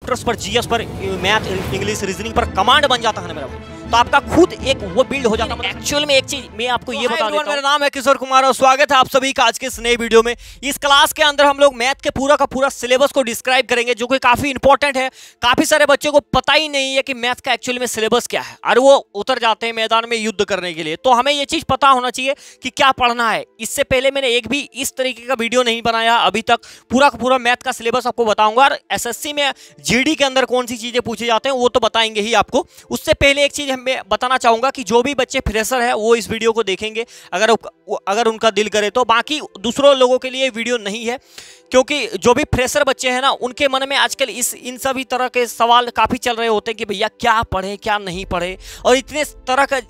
Chapters पर, GS पर, math, English, reasoning पर कमांड बन जाता है ना मेरा भाई, तो आपका खुद एक वो बिल्ड हो जाता है। एक्चुअल में एक चीज मैं आपको ये बता देता हूं, मेरा नाम है किशोर कुमार और स्वागत है आप सभी का आज के इस नए वीडियो में। इस क्लास के अंदर हम लोग मैथ के पूरा का पूरा सिलेबस को डिस्क्राइब करेंगे, जो कि काफी इंपॉर्टेंट है। काफी सारे बच्चों को पता ही नहीं है कि मैथ का एक्चुअल में सिलेबस क्या है, और वो उतर जाते हैं मैदान में युद्ध करने के लिए। तो हमें ये चीज पता होना चाहिए कि क्या पढ़ना है। इससे पहले मैंने एक भी इस तरीके का वीडियो नहीं बनाया अभी तक। पूरा का पूरा मैथ का सिलेबस आपको बताऊंगा, और एसएससी में जीडी के अंदर कौन सी चीजें पूछे जाते हैं वो तो बताएंगे ही आपको। उससे पहले एक चीज मैं बताना चाहूंगा कि जो भी बच्चे फ्रेशर है वो इस वीडियो को देखेंगे अगर उनका दिल करे तो। बाकी दूसरों लोगों के लिए वीडियो नहीं है, क्योंकि जो भी फ्रेशर बच्चे हैं ना, उनके मन में आजकल इन सभी तरह के सवाल काफी चल रहे होते हैं कि भैया क्या पढ़े क्या नहीं पढ़े, और इतने तरह का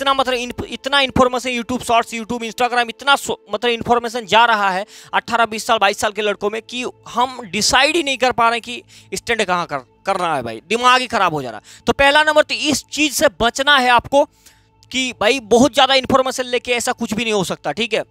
इतना information YouTube shorts, YouTube, Instagram, इतना इन्फॉर्मेशन जा रहा है 18, 20 साल, 22 साल के लड़कों में कि हम डिसाइड ही नहीं कर पा रहे कि स्टैंड कहाँ करना है भाई। दिमाग ही खराब हो जा रहा है। तो पहला नंबर तो इस चीज से बचना है आपको कि भाई बहुत ज्यादा इन्फॉर्मेशन लेके ऐसा कुछ भी नहीं हो सकता, ठीक है।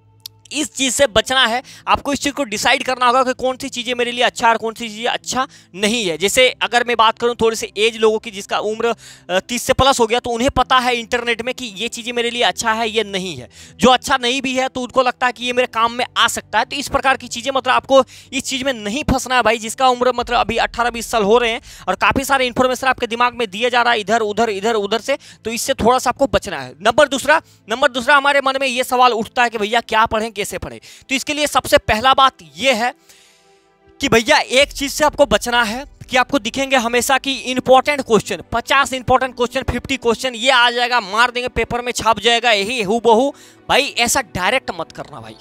इस चीज से बचना है आपको। इस चीज को डिसाइड करना होगा कि कौन सी चीजें मेरे लिए अच्छा और कौन सी चीजें अच्छा नहीं है। जैसे अगर मैं बात करूं थोड़े से एज लोगों की, जिसका उम्र 30 से प्लस हो गया, तो उन्हें पता है इंटरनेट में कि ये चीजें मेरे लिए अच्छा है, ये नहीं है। जो अच्छा नहीं भी है तो उनको लगता है कि ये मेरे काम में आ सकता है। तो इस प्रकार की चीजें, मतलब आपको इस चीज में नहीं फंसना है भाई। जिसका उम्र मतलब अभी 18-20 साल हो रहे हैं और काफी सारे इन्फॉर्मेशन आपके दिमाग में दिया जा रहा है इधर उधर से, तो इससे थोड़ा सा आपको बचना है। नंबर दूसरा हमारे मन में ये सवाल उठता है कि भैया क्या पढ़ें, कैसे पढ़ें। तो इसके लिए सबसे पहला बात यह है कि भैया एक चीज से आपको बचना है कि आपको दिखेंगे हमेशा कि important question, 50 important question, 50 question ये आ जाएगा, मार देंगे, पेपर में छाप जाएगा यही हूबहू। भाई ऐसा डायरेक्ट मत करना भाई,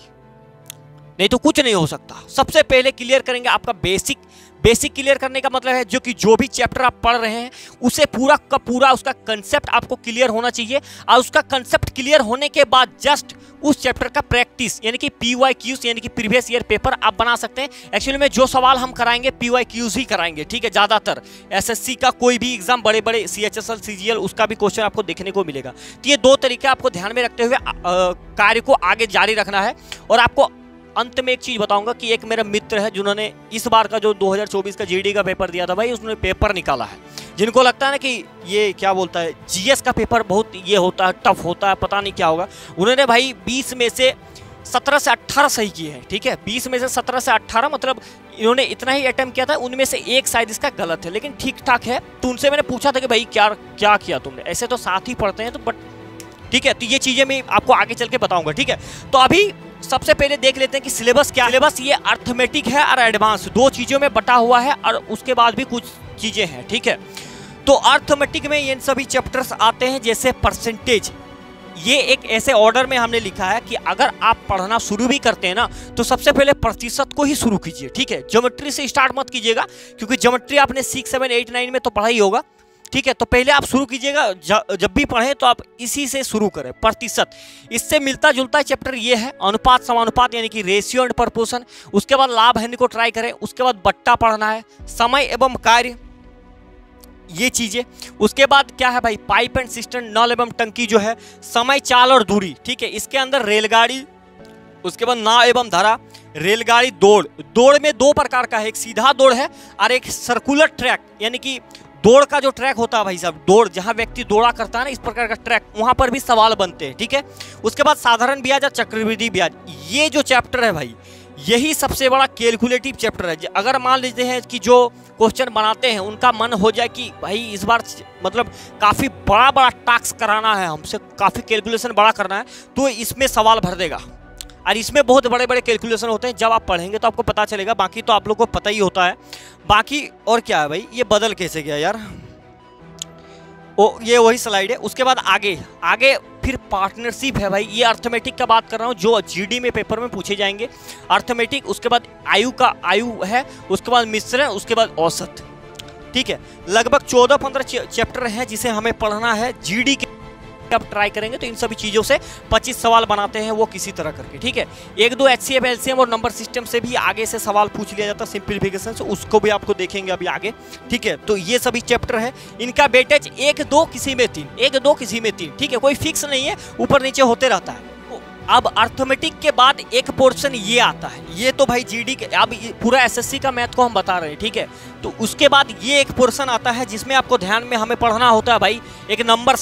नहीं तो कुछ नहीं हो सकता। सबसे पहले क्लियर करेंगे आपका बेसिक क्लियर करने का मतलब है जो भी चैप्टर आप पढ़ रहे हैं उसे पूरा का पूरा उसका कंसेप्ट आपको क्लियर होना चाहिए। और उसका कंसेप्ट क्लियर होने के बाद जस्ट उस चैप्टर का प्रैक्टिस, यानी कि PYQs यानी कि प्रीवियस ईयर पेपर आप बना सकते हैं। एक्चुअली में जो सवाल हम कराएंगे PYQs ही कराएंगे, ठीक है। ज्यादातर एसएससी का कोई भी एग्जाम, बड़े CHSL, CGL, उसका भी क्वेश्चन आपको देखने को मिलेगा। तो ये दो तरीके आपको ध्यान में रखते हुए कार्य को आगे जारी रखना है। और आपको अंत में एक चीज बताऊंगा कि एक मेरा मित्र है जिन्होंने इस बार का जो 2024 का जीडी का पेपर दिया था भाई, उसने पेपर निकाला है। जिनको लगता है ना कि ये क्या बोलता है, जीएस का पेपर बहुत ये होता है, टफ होता है, पता नहीं क्या होगा, उन्होंने भाई 20 में से 17 से 18 सही किए हैं, ठीक है। 20 में से 17 से 18 मतलब इन्होंने इतना ही अटेम्प्ट किया था, उनमें से एक शायद इसका गलत है, लेकिन ठीक ठाक है। तो उनसे मैंने पूछा था कि भाई क्या किया तुमने, ऐसे तो साथ ही पढ़ते हैं, तो बट ठीक है। तो ये चीजें मैं आपको आगे चल के बताऊंगा, ठीक है। तो अभी सबसे पहले देख लेते हैं कि सिलेबस क्या है। सिलेबस ये अर्थमेटिक है और एडवांस, दो चीजों में बटा हुआ है, और उसके बाद भी कुछ चीजें हैं, ठीक है। तो अर्थमेटिक में ये सभी चैप्टर्स आते हैं, जैसे परसेंटेज। ये एक ऐसे ऑर्डर में हमने लिखा है कि अगर आप पढ़ना शुरू भी करते हैं ना, तो सबसे पहले प्रतिशत को ही शुरू कीजिए, ठीक है। ज्योमेट्री से स्टार्ट मत कीजिएगा, क्योंकि ज्योमेट्री आपने 6, 7, 8, 9 में तो पढ़ा ही होगा, ठीक है। तो पहले आप शुरू कीजिएगा, जब भी पढ़ें तो आप इसी से शुरू करें, प्रतिशत। इससे मिलता जुलता चैप्टर ये है अनुपात समानुपात, यानी कि रेशियो एंड प्रोपोर्शन। उसके बाद लाभ हानि को ट्राई करें। उसके बाद बट्टा पढ़ना है, समय एवं कार्य, ये चीजें। उसके बाद क्या है भाई, पाइप एंड सिस्टम, नल एवं टंकी जो है, समय, चाल और दूरी, ठीक है। इसके अंदर रेलगाड़ी, उसके बाद नाव एवं धारा, रेलगाड़ी, दौड़ में दो प्रकार का है, एक सीधा दौड़ है और एक सर्कुलर ट्रैक, यानी कि दौड़ का जो ट्रैक होता है भाई साहब, दौड़ जहां व्यक्ति दौड़ा करता है ना, इस प्रकार का ट्रैक, वहां पर भी सवाल बनते हैं, ठीक है। उसके बाद साधारण ब्याज और चक्रवृद्धि ब्याज, ये जो चैप्टर है भाई, यही सबसे बड़ा कैलकुलेटिव चैप्टर है। अगर मान लीजिए हैं कि जो क्वेश्चन बनाते हैं उनका मन हो जाए कि भाई इस बार मतलब काफी बड़ा टास्क कराना है हमसे, काफी कैलकुलेशन बड़ा करना है, तो इसमें सवाल भर देगा। और इसमें बहुत बड़े कैलकुलेशन होते हैं, जब आप पढ़ेंगे तो आपको पता चलेगा। बाकी तो आप लोग को पता ही होता है। बाकी और क्या है भाई, ये बदल कैसे गया यार, ये वही स्लाइड है। उसके बाद आगे फिर पार्टनरशिप है भाई। ये अर्थमेटिक का बात कर रहा हूँ, जो जीडी में पेपर में पूछे जाएंगे, अर्थमेटिक। उसके बाद आयु है, उसके बाद मिश्रण, उसके बाद औसत, ठीक है। लगभग 14-15 चैप्टर हैं जिसे हमें पढ़ना है जीडी के। आप ट्राई करेंगे तो इन सभी चीजों से 25 सवाल बनाते हैं वो किसी तरह करके, ठीक है। 1-2 HCF, LCM और नंबर सिस्टम से भी आगे से सवाल पूछ लिया जाता है, सिंप्लीफिकेशन से, उसको भी आपको देखेंगे अभी आगे, ठीक है। तो ये सभी चैप्टर है, इनका वेटेज 1-2 किसी में 3, 1-2 किसी में 3, ठीक है। कोई फिक्स नहीं है, ऊपर नीचे होते रहता है। अब अर्थमेटिक के बाद एक पोर्शन ये आता है, ये तो भाई जीडी के, अब पूरा एसएससी का मैथ को हम बता रहे हैं, ठीक है। तो उसके बाद ये एक पोर्शन आता है जिसमें आपको ध्यान में हमें पढ़ना होता है भाई एक नंबर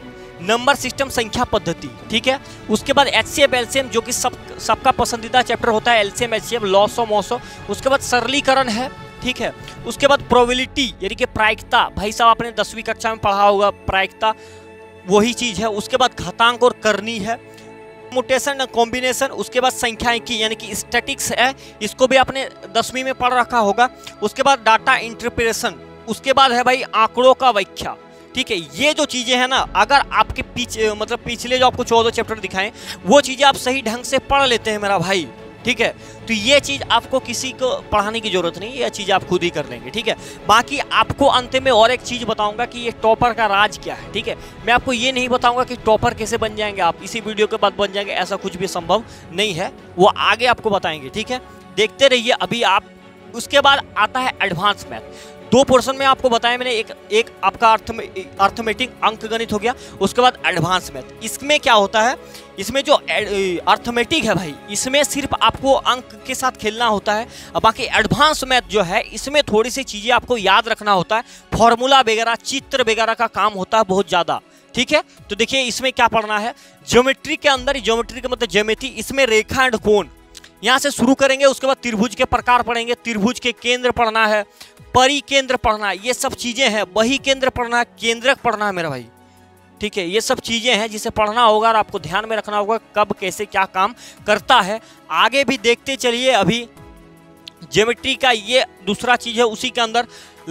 सिस्टम संख्या पद्धति, ठीक है। उसके बाद एचसीएफ एलसीएम जो कि सबका पसंदीदा चैप्टर होता है, LCM HCF, loss of mass. उसके बाद सरलीकरण है, ठीक है। उसके बाद प्रोबेबिलिटी यानी कि प्रायिकता, भाई साहब आपने 10वीं कक्षा में पढ़ा होगा प्रायिकता, वही चीज है। उसके बाद घातांक और करनी है, म्यूटेशन कॉम्बिनेशन। उसके बाद संख्यानिकी यानी कि स्टैटिक्स है, इसको भी आपने 10वीं में पढ़ रखा होगा। उसके बाद डाटा इंटरप्रिटेशन, उसके बाद है भाई आंकड़ों का व्याख्या, ठीक है। ये जो चीजें हैं ना, अगर आपके पिछले जो आपको 14 चैप्टर दिखाएं वो चीजें आप सही ढंग से पढ़ लेते हैं मेरा भाई, ठीक है, तो ये चीज आपको किसी को पढ़ाने की जरूरत नहीं, ये चीज आप खुद ही कर लेंगे, ठीक है। बाकी आपको अंत में और एक चीज बताऊंगा कि ये टॉपर का राज क्या है, ठीक है। मैं आपको ये नहीं बताऊंगा कि टॉपर कैसे बन जाएंगे आप, इसी वीडियो के बाद बन जाएंगे, ऐसा कुछ भी संभव नहीं है, वो आगे आपको बताएंगे, ठीक है। देखते रहिए अभी आप। उसके बाद आता है एडवांस मैथ। 2 पोर्शन में आपको बताया मैंने, एक आपका अर्थमेटिक अंक गणित हो गया, उसके बाद एडवांस मैथ। इसमें क्या होता है, इसमें जो अर्थमेटिक है भाई, इसमें सिर्फ आपको अंक के साथ खेलना होता है। बाकी एडवांस मैथ जो है इसमें थोड़ी सी चीजें आपको याद रखना होता है, फॉर्मूला वगैरह, चित्र वगैरह का काम होता है बहुत ज्यादा, ठीक है। तो देखिए इसमें क्या पढ़ना है, ज्योमेट्री के अंदर, ज्योमेट्री का मतलब ज्यामिति, इसमें रेखा एंड कोण यहाँ से शुरू करेंगे। उसके बाद त्रिभुज के प्रकार पढ़ेंगे, त्रिभुज के केंद्र पढ़ना है, परिकेंद्र पढ़ना है, ये सब चीजें हैं। बही केंद्र पढ़ना है, केंद्रक पढ़ना है मेरा भाई, ठीक है। ये सब चीजें हैं जिसे पढ़ना होगा और आपको ध्यान में रखना होगा कब कैसे क्या काम करता है। आगे भी देखते चलिए। अभी ज्योमेट्री का ये दूसरा चीज है, उसी के अंदर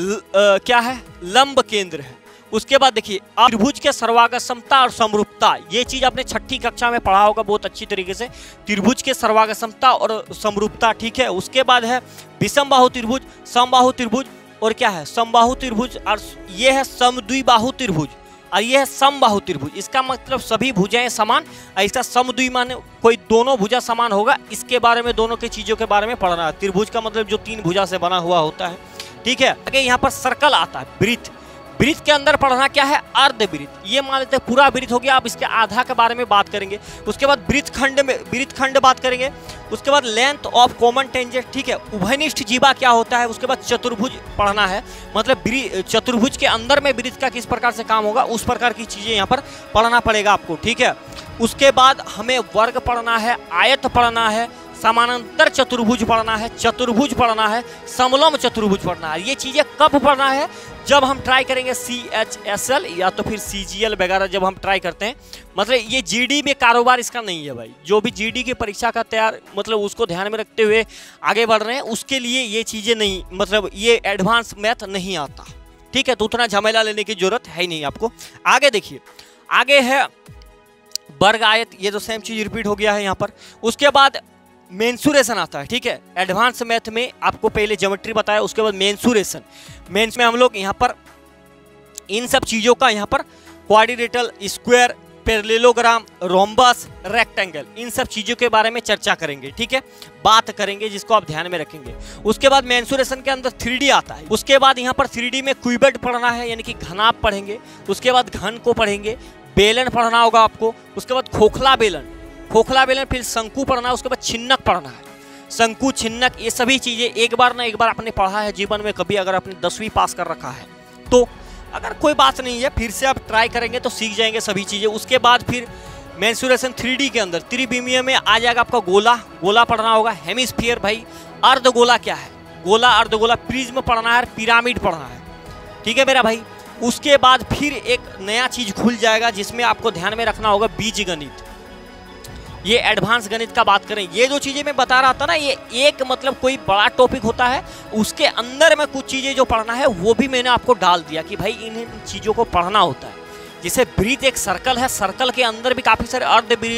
क्या है, लंब केंद्र है। उसके बाद देखिए त्रिभुज के सर्वागमता और समरूपता, ये चीज आपने 6ठी कक्षा में पढ़ा होगा बहुत अच्छी तरीके से, त्रिभुज के सर्वागमता और समरूपता, ठीक है। उसके बाद है विषमबाहु त्रिभुज, समबाहु त्रिभुज, और क्या है समबाहु त्रिभुज, और ये है समद्विबाहु त्रिभुज, और ये है समबाहु त्रिभुज। इसका मतलब सभी भुजाएं समान, ऐसा समद्वि माने कोई दोनों भुजा समान होगा, इसके बारे में, दोनों की चीजों के बारे में पढ़ना है। त्रिभुज का मतलब जो 3 भुजा से बना हुआ होता है, ठीक है। आगे यहाँ पर सर्कल आता है, वृत्त। वृत्त के अंदर पढ़ना क्या है, अर्धवृत्त। ये मान लेते हैं पूरा वृत्त हो गया, अब इसके आधा के बारे में बात करेंगे। उसके बाद वृत्तखंड बात करेंगे। उसके बाद लेंथ ऑफ कॉमन टेंजेंट, ठीक है। उभयनिष्ठ जीवा क्या होता है। उसके बाद चतुर्भुज पढ़ना है, मतलब चतुर्भुज के अंदर में वृत्त का किस प्रकार से काम होगा, उस प्रकार की चीजें यहाँ पर पढ़ना पड़ेगा आपको, ठीक है। उसके बाद हमें वर्ग पढ़ना है, आयत पढ़ना है, समानांतर चतुर्भुज पढ़ना है, चतुर्भुज पढ़ना है, समलंब चतुर्भुज पढ़ना है। ये चीजें कब पढ़ना है, जब हम ट्राई करेंगे CHSL या तो फिर CGL वगैरह, जब हम ट्राई करते हैं। मतलब ये GD में कारोबार इसका नहीं है भाई, जो भी GD की परीक्षा का तैयार, मतलब उसको ध्यान में रखते हुए आगे बढ़ रहे हैं, उसके लिए ये चीजें नहीं, मतलब ये एडवांस मैथ नहीं आता, ठीक है। तो उतना झमेला लेने की जरूरत है ही नहीं आपको। आगे देखिए, आगे है वर्ग आयत, ये तो सेम चीज रिपीट हो गया है यहाँ पर। उसके बाद मेंसुरेशन आता है, ठीक है। एडवांस मैथ में आपको पहले ज्योमेट्री बताया, उसके बाद मेंसुरेशन। मेंस में हम लोग यहाँ पर इन सब चीज़ों का, यहाँ पर quadrilateral, square, parallelogram, rhombus, rectangle, इन सब चीज़ों के बारे में चर्चा करेंगे, ठीक है, बात करेंगे, जिसको आप ध्यान में रखेंगे। उसके बाद मेंसुरेशन के अंदर 3D आता है। उसके बाद यहाँ पर 3D में क्यूबिड पढ़ना है, यानी कि घनाभ पढ़ेंगे। उसके बाद घन को पढ़ेंगे, बेलन पढ़ना होगा आपको। उसके बाद खोखला बेलन, फिर शंकु पढ़ना है। उसके बाद छिन्नक पढ़ना है, शंकु, छिन्नक, ये सभी चीजें एक बार ना एक बार आपने पढ़ा है जीवन में कभी, अगर आपने 10वीं पास कर रखा है तो। अगर कोई बात नहीं है, फिर से आप ट्राई करेंगे तो सीख जाएंगे सभी चीजें। उसके बाद फिर मेंसुरेशन 3D के अंदर त्रिविमीय में आ जाएगा आपका गोला पढ़ना होगा, हेमिस्फीयर भाई, अर्धगोला क्या है, गोला, अर्धगोला, प्रिज्म पढ़ना है, पिरामिड पढ़ना है, ठीक है मेरा भाई। उसके बाद फिर एक नया चीज खुल जाएगा जिसमें आपको ध्यान में रखना होगा, बीज गणित। ये एडवांस गणित का बात करें, ये जो चीजें मैं बता रहा था ना, ये एक मतलब कोई बड़ा टॉपिक होता है, उसके अंदर में कुछ चीजें जो पढ़ना है वो भी मैंने आपको डाल दिया कि भाई इन चीजों को पढ़ना होता है। जैसे वृत्त एक सर्कल है, सर्कल के अंदर भी काफी सारे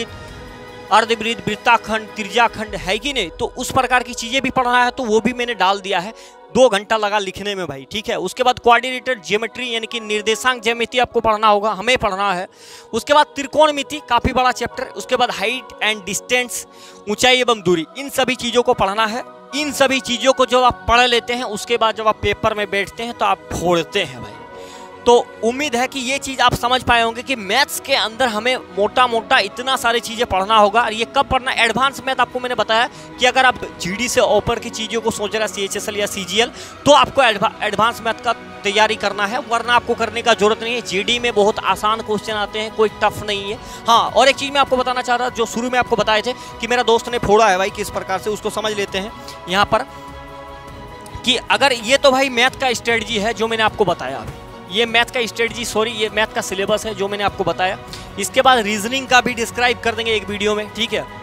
अर्धवृत्त, वृत्ताखंड, त्रिज्याखंड है कि नहीं, तो उस प्रकार की चीजें भी पढ़ना है, तो वो भी मैंने डाल दिया है। 2 घंटा लगा लिखने में भाई, ठीक है। उसके बाद क्वाड्रिलेटरल ज्योमेट्री यानी कि निर्देशांक ज्यामिति आपको पढ़ना होगा, हमें पढ़ना है। उसके बाद त्रिकोणमिति, काफी बड़ा चैप्टर। उसके बाद हाइट एंड डिस्टेंस, ऊंचाई एवं दूरी, इन सभी चीजों को पढ़ना है। इन सभी चीजों को जब आप पढ़ लेते हैं, उसके बाद जब आप पेपर में बैठते हैं तो आप फोड़ते हैं भाई। तो उम्मीद है कि ये चीज़ आप समझ पाए होंगे कि मैथ्स के अंदर हमें मोटा मोटा इतना सारी चीज़ें पढ़ना होगा। और ये कब पढ़ना, एडवांस मैथ आपको मैंने बताया कि अगर आप जीडी से ऊपर की चीज़ों को सोच रहे हैं, CHSL या CGL, तो आपको एडवांस मैथ का तैयारी करना है, वरना आपको करने का जरूरत नहीं है। जीडी में बहुत आसान क्वेश्चन आते हैं, कोई टफ नहीं है। हाँ, और एक चीज़ मैं आपको बताना चाह रहा जो शुरू में आपको बताए थे कि मेरा दोस्त ने फोड़ा है भाई किस प्रकार से, उसको समझ लेते हैं यहाँ पर कि अगर ये तो भाई मैथ का स्ट्रेटजी है जो मैंने आपको बताया अभी, ये मैथ का स्ट्रेटजी, सॉरी ये मैथ का सिलेबस है जो मैंने आपको बताया। इसके बाद रीजनिंग का भी डिस्क्राइब कर देंगे एक वीडियो में, ठीक है।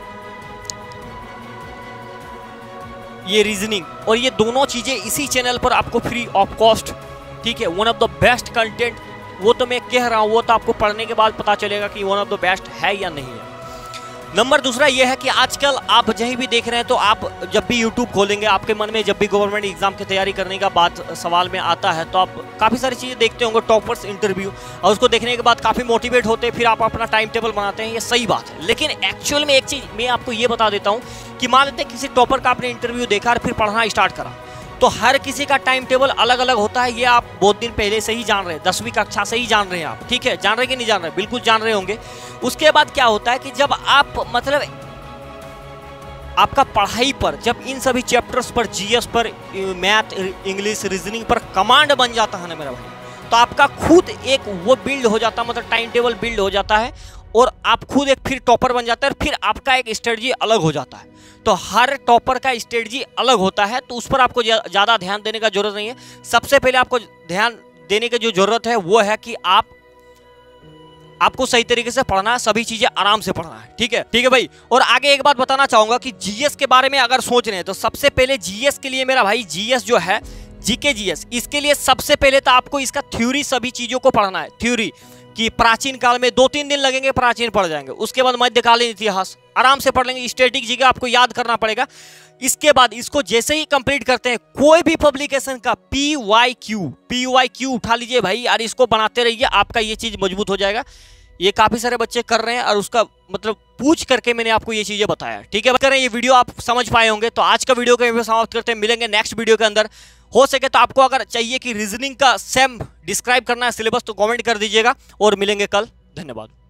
ये रीजनिंग और ये दोनों चीजें इसी चैनल पर आपको फ्री ऑफ कॉस्ट, ठीक है। One of the best content, वो तो मैं कह रहा हूं, वो तो आपको पढ़ने के बाद पता चलेगा कि वन ऑफ द बेस्ट है या नहीं है। नंबर दूसरा ये है कि आजकल आप जहीं भी देख रहे हैं, तो आप जब भी YouTube खोलेंगे, आपके मन में जब भी गवर्नमेंट एग्जाम की तैयारी करने का बात सवाल में आता है, तो आप काफ़ी सारी चीज़ें देखते होंगे, टॉपर्स इंटरव्यू, और उसको देखने के बाद काफ़ी मोटिवेट होते हैं, फिर आप अपना टाइम टेबल बनाते हैं, ये सही बात है। लेकिन एक्चुअल में एक चीज़ मैं आपको ये बता देता हूँ कि मान लेते हैं किसी टॉपर का आपने इंटरव्यू देखा और फिर पढ़ना स्टार्ट करा, तो हर किसी का टाइम टेबल अलग अलग होता है। ये आप बहुत दिन पहले से ही जान रहे हैं, 10वीं कक्षा से ही जान रहे हैं आप, ठीक है। जान रहे कि नहीं जान रहे? बिल्कुल जान रहे होंगे। उसके बाद क्या होता है कि जब आप मतलब आपका पढ़ाई पर, जब इन सभी चैप्टर्स पर, GS पर, मैथ, इंग्लिश, रीजनिंग पर कमांड बन जाता है ना मेरा भाई, तो आपका खुद एक वो बिल्ड हो जाता है, मतलब टाइम टेबल बिल्ड हो जाता है, और आप खुद एक फिर टॉपर बन जाता है, और फिर आपका एक स्ट्रेटजी अलग हो जाता है। तो हर टॉपर का स्ट्रेटजी अलग होता है, तो उस पर आपको ज़्यादा ध्यान देने का जरूरत नहीं है। सबसे पहले आपको ध्यान देने की जो जरूरत है वो है कि आपको सही तरीके से पढ़ना है, सभी चीजें आराम से पढ़ना है, ठीक है। ठीक है भाई। और आगे एक बात बताना चाहूंगा कि GS के बारे में अगर सोच रहे हैं, तो सबसे पहले GS के लिए मेरा भाई, GS जो है, GK GS, इसके लिए सबसे पहले तो आपको इसका थ्योरी, सभी चीजों को पढ़ना है। थ्योरी कि प्राचीन काल में 2-3 दिन लगेंगे, प्राचीन पढ़ जाएंगे। उसके बाद मध्यकालीन इतिहास आराम से पढ़ लेंगे। स्टैटिक जीके आपको याद करना पड़ेगा। इसके बाद इसको जैसे ही कंप्लीट करते हैं, कोई भी पब्लिकेशन का PYQ उठा लीजिए भाई, और इसको बनाते रहिए, आपका ये चीज मजबूत हो जाएगा। ये काफी सारे बच्चे कर रहे हैं, और उसका मतलब पूछ करके मैंने आपको ये चीजें बताया, ठीक है। करें, ये वीडियो आप समझ पाए होंगे। तो आज का वीडियो को समाप्त करते हैं, मिलेंगे नेक्स्ट वीडियो के अंदर। हो सके तो आपको अगर चाहिए कि रीजनिंग का सेम डिस्क्राइब करना है सिलेबस, तो कमेंट कर दीजिएगा, और मिलेंगे कल। धन्यवाद।